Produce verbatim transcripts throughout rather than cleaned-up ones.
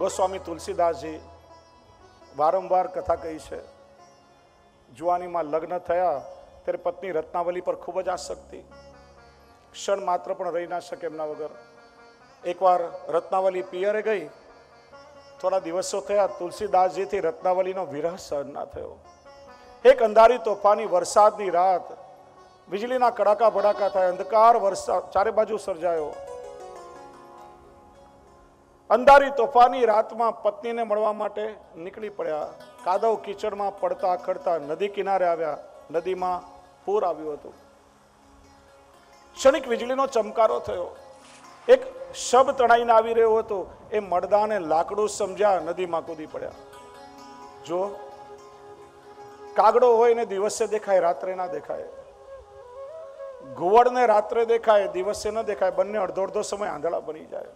ગોસ્વામી તુલસીદાસજી વારંવાર કથા કહી છે. જુવાનીમાં લગ્ન થયા ત્યારે પત્ની રત્નાવલી પર ખૂબ જ આસક્તિ, ક્ષણ માત્ર પણ રહી ના શકે એમના વગર. એકવાર રત્નાવલી પિયરે ગઈ, થોડા દિવસો થયા, તુલસીદાસજીથી રત્નાવલીનો વિરહ સહન ના થયો. એક અંધારી તોફાની વરસાદની રાત, વીજળીના કડાકા ભડાકા થાય, અંધકાર વરસાદ ચારે બાજુ સર્જાયો. અંધારી તોફાની રાતમાં પત્નીને મળવા માટે નીકળી પડ્યા. કાદવ કીચડમાં પડતા ખડતા નદી કિનારે આવ્યા. નદીમાં પૂર આવ્યું હતું. ક્ષણિક વીજળીનો ચમકારો થયો. એક શબ તણાઈને આવી રહ્યો હતો. એ મડદાને લાકડું સમજ્યા, નદીમાં કૂદી પડ્યા. જો કાગડો હોય ને દિવસે દેખાય, રાત્રે ના દેખાય. ઘુવડને રાત્રે દેખાય, દિવસે ન દેખાય. બંને અડધો અડધો સમય આંધળા બની જાય.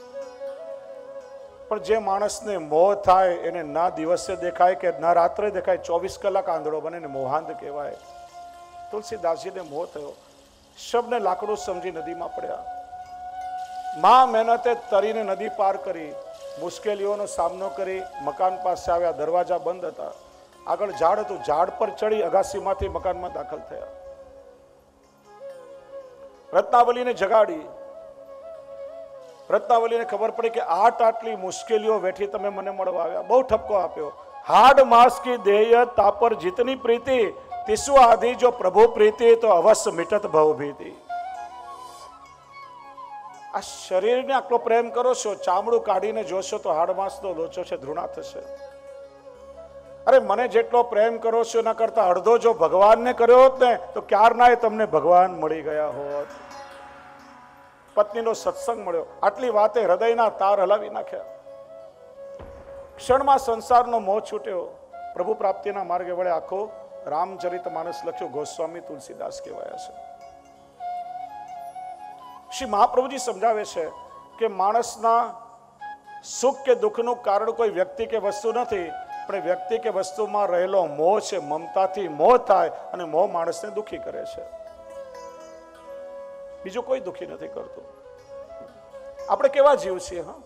પણ જે માણસને મોહ થાય એને ના દિવસે દેખાય કે ના રાત્રે દેખાય, ચોવીસ કલાક આંધળો બને ને મોહાંધ કહેવાય. તુલસીદાસજીને મોહ થયો. શબને લાકડું સમજી નદીમાં પડ્યા. મા મહેનતે તરીને નદી પાર કરી, મુશ્કેલીઓનો સામનો કરી મકાન પાસે આવ્યા. દરવાજા બંધ હતા. આગળ ઝાડ હતું. ઝાડ પર ચડી અગાસીમાંથી મકાનમાં દાખલ થયા. રત્નાવલીને જગાડી. રત્નાવલીને ખબર પડી કે આટ આટલી મુશ્કેલીઓ વેઠી તમે મને મળવા આવ્યા. બહુ ઠપકો આપ્યો. હાડ માસ કી દેય તાપર જીતની પ્રીતિ, તિસુ આધી જો પ્રભુ પ્રીતિ તો અવશ્ય મિટત ભવ ભીતિ. આ શરીરને આટલો પ્રેમ કરો છો, ચામડું કાઢીને જોશો તો હાડ માસનો લોચો છે, ધૃણા થશે. અરે મને જેટલો પ્રેમ કરો છો એના કરતા અડધો જો ભગવાનને કર્યો હોત ને તો ક્યારના તમને ભગવાન મળી ગયા હોત. પત્નીનો સત્સંગ મળ્યો. આટલી વાતે હૃદયના તાર હલાવી નાખ્યા. ક્ષણમાં સંસારનો મોહ છૂટ્યો. પ્રભુ પ્રાપ્તિના માર્ગે વળે. આખો રામચરિત માનસ લખ્યો. ગોસ્વામી તુલસીદાસ કહેવાયા છે. શ્રી મહાપ્રભુજી સમજાવે છે કે માણસના સુખ કે દુઃખનું કારણ કોઈ વ્યક્તિ કે વસ્તુ નથી, પણ વ્યક્તિ કે વસ્તુમાં રહેલો મોહ છે. મમતાથી મોહ થાય અને મોહ માણસને દુઃખી કરે છે. બીજું કોઈ દુઃખી નથી કરતું. આપણે કેવા જીવ છીએ? હા,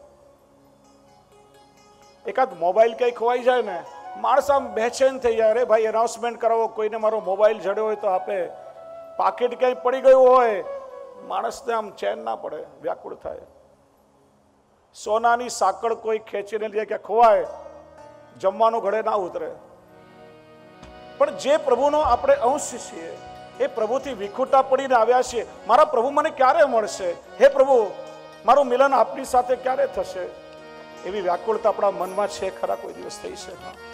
એકાદ મોબાઈલ કઈ ખોવાઈ જાય ને માણસ આમ બેચેન થઈ જાય. અરે ભાઈ એનાઉન્સમેન્ટ કરાવો, કોઈને મારો મોબાઈલ જડ્યો હોય તો આપે. પાકીટ ક્યાંય પડી ગયું હોય, માણસને આમ ચેન ના પડે, વ્યાકુળ થાય. સોનાની સાંકળ કોઈ ખેંચીને લે કે ખોવાય, જમવાનું ઘડે ના ઉતરે. પણ જે પ્રભુનો આપણે અંશ છીએ, એ પ્રભુથી વિખૂટા પડીને આવ્યા છીએ. મારા પ્રભુ મને ક્યારે મળશે? હે પ્રભુ, મારું મિલન આપની સાથે ક્યારે થશે? એવી વ્યાકુળતા આપણા મનમાં છે ખરા? કોઈ દિવસ થઈ છે?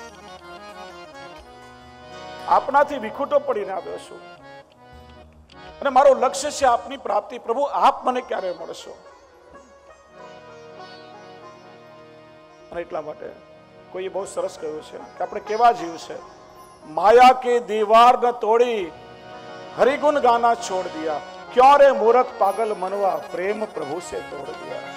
આપનાથી વિખૂટો પડીને આવ્યો છું અને મારું લક્ષ્ય છે આપની પ્રાપ્તિ. પ્રભુ આપ મને ક્યારે મળશો? અને એટલા માટે કોઈએ બહુ સરસ કહ્યું છે કે આપણે કેવા જીવ છે. માયા કે દીવાર ન તોડી હરિગુણ ગાના છોડ દિયા, ક્યાં રે મૂર્ખ પાગલ મનવા પ્રેમ પ્રભુ સે તોડ દિયા.